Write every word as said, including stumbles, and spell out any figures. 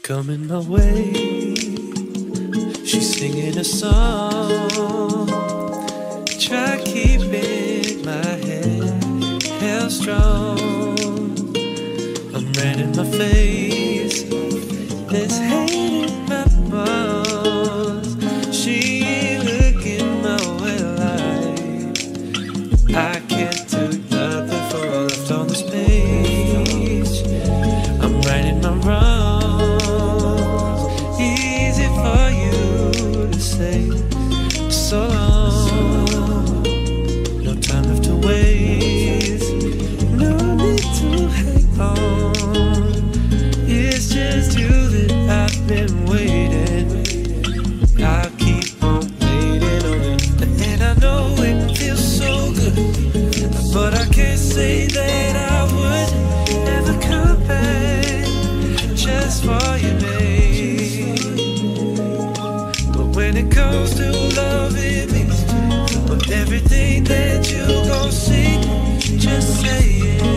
coming my way. She's singing a song. Try keeping my head held strong. I'm red in my face. There's hate in my bones. She ain't looking my way like I can't do nothing for her left on this page. I'm writing my wrongs. Easy for you to say. So long, no time left to waste. No need to hang on. It's just you that I've been waiting. I'll keep on waiting on it. And I know it feels so good, but I can't say that I would ever come back just for you, babe. But when it comes to loving me, but everything that you gon' see, just say it.